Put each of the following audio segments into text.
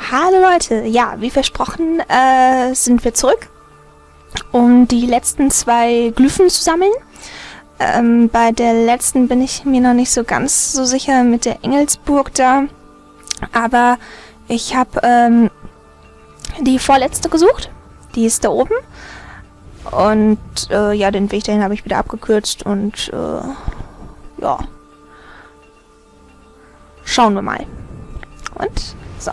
Hallo Leute, ja, wie versprochen sind wir zurück, um die letzten 2 Glyphen zu sammeln. Bei der letzten bin ich mir noch nicht so ganz so sicher mit der Engelsburg da, aber ich habe die vorletzte gesucht, die ist da oben und ja, den Weg dahin habe ich wieder abgekürzt und ja, schauen wir mal. Und so.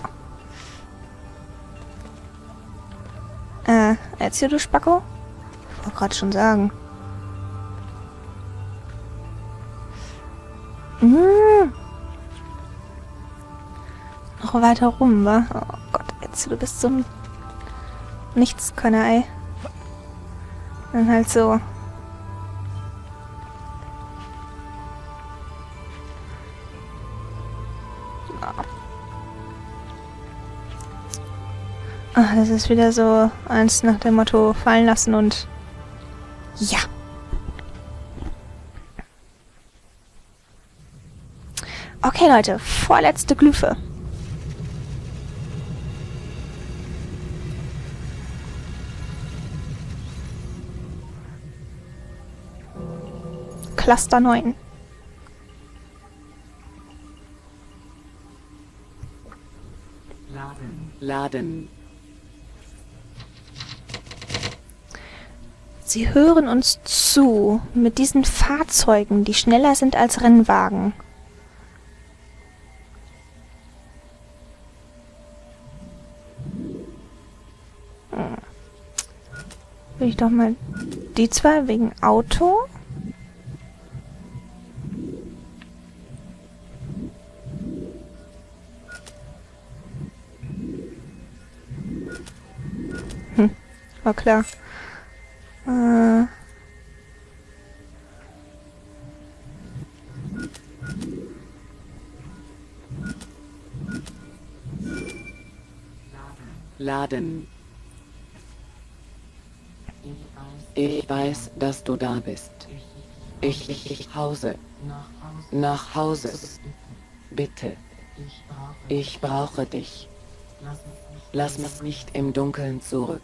Erzähl du Spacko? Ich wollte gerade schon sagen. Noch weiter rum, wa? Oh Gott, erzähl, du bist so ein Nichtskönner, ey. Dann halt so. Ach, das ist wieder so eins nach dem Motto fallen lassen und ja. Okay, Leute, vorletzte Glyphe. Cluster 9. Laden. Sie hören uns zu mit diesen Fahrzeugen, die schneller sind als Rennwagen. Will ich doch mal die 2 wegen Auto. War klar. Laden. Ich weiß, dass du da bist. Ich Hause. Nach Hause. Bitte. Ich brauche dich. Lass mich nicht im Dunkeln zurück.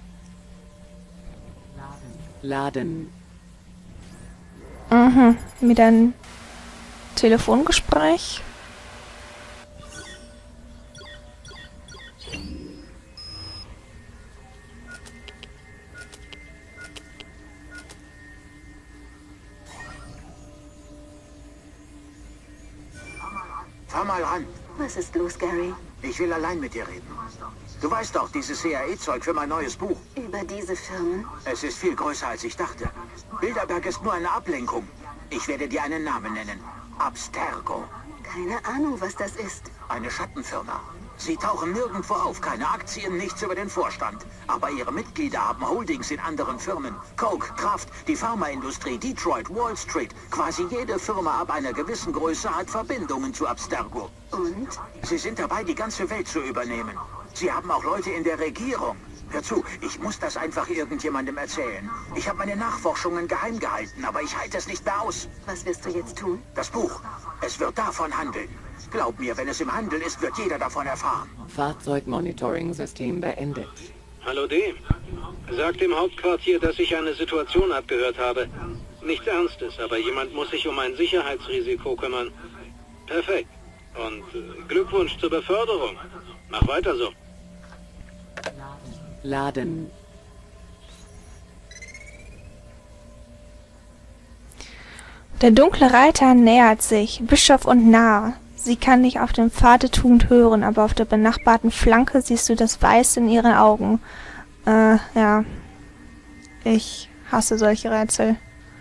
Laden. Mit einem Telefongespräch. Fahr mal ran. Was ist los, Gary? Ich will allein mit dir reden. Du weißt doch, dieses CIA-Zeug für mein neues Buch. Über diese Firmen? Es ist viel größer, als ich dachte. Bilderberg ist nur eine Ablenkung. Ich werde dir einen Namen nennen. Abstergo. Keine Ahnung, was das ist. Eine Schattenfirma. Sie tauchen nirgendwo auf, keine Aktien, nichts über den Vorstand. Aber ihre Mitglieder haben Holdings in anderen Firmen. Coke, Kraft, die Pharmaindustrie, Detroit, Wall Street. Quasi jede Firma ab einer gewissen Größe hat Verbindungen zu Abstergo. Und? Sie sind dabei, die ganze Welt zu übernehmen. Sie haben auch Leute in der Regierung. Hör zu, ich muss das einfach irgendjemandem erzählen. Ich habe meine Nachforschungen geheim gehalten, aber ich halte es nicht mehr aus. Was wirst du jetzt tun? Das Buch, es wird davon handeln. Glaub mir, wenn es im Handel ist, wird jeder davon erfahren. Fahrzeugmonitoring-System beendet. Hallo D. Sag dem Hauptquartier, dass ich eine Situation abgehört habe. Nichts Ernstes, aber jemand muss sich um ein Sicherheitsrisiko kümmern. Perfekt. Und Glückwunsch zur Beförderung. Mach weiter so. Laden. Der dunkle Reiter nähert sich, Bischof und nah. Sie kann dich auf dem Pfad der Tugend hören, aber auf der benachbarten Flanke siehst du das Weiß in ihren Augen. Ja. Ich hasse solche Rätsel.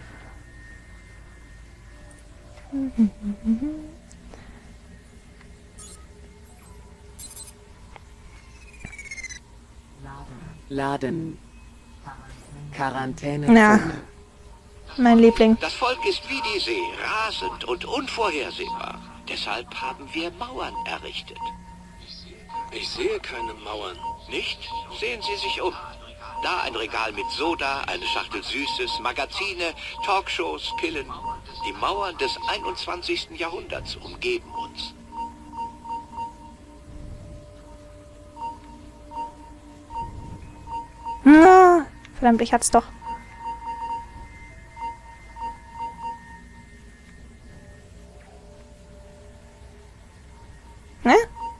Laden. Quarantäne. Ja. Mein Liebling. Das Volk ist wie die See, rasend und unvorhersehbar. Deshalb haben wir Mauern errichtet. Ich sehe keine Mauern. Nicht? Sehen Sie sich um. Da ein Regal mit Soda, eine Schachtel Süßes, Magazine, Talkshows, Pillen. Die Mauern des 21. Jahrhunderts umgeben uns. Verdammt, ich hat's doch. Ne?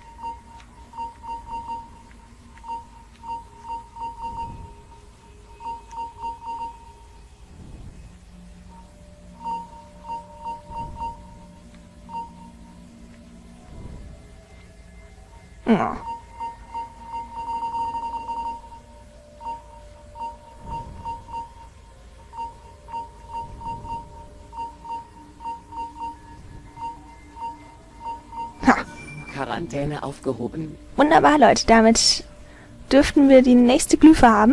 Ja. Quarantäne aufgehoben. Wunderbar, Leute. Damit dürften wir die nächste Glyphe haben.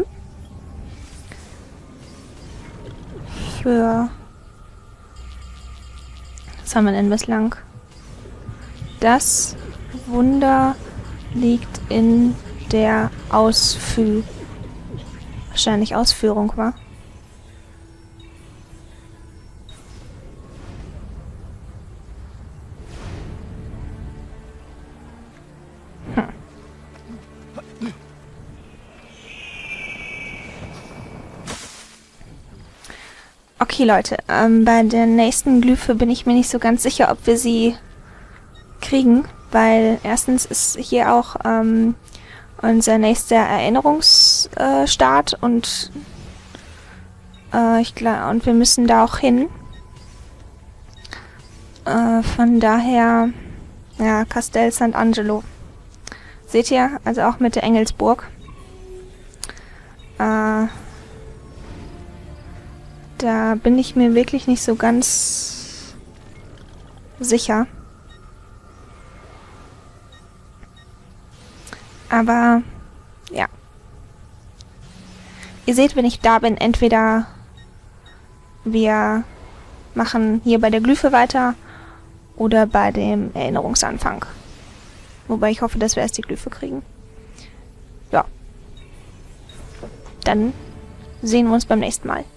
Für... Was haben wir denn bislang? Das Wunder liegt in der wahrscheinlich Ausführung, wa? Okay, Leute, bei der nächsten Glyphe bin ich mir nicht so ganz sicher, ob wir sie kriegen, weil erstens ist hier auch unser nächster Erinnerungsstart und und wir müssen da auch hin. Von daher, ja, Castel Sant'Angelo. Seht ihr? Also auch mit der Engelsburg. Da bin ich mir wirklich nicht so ganz sicher. Aber, ja. Ihr seht, wenn ich da bin, entweder wir machen hier bei der Glyphe weiter oder bei dem Erinnerungsanfang. Wobei ich hoffe, dass wir erst die Glyphe kriegen. Ja. Dann sehen wir uns beim nächsten Mal.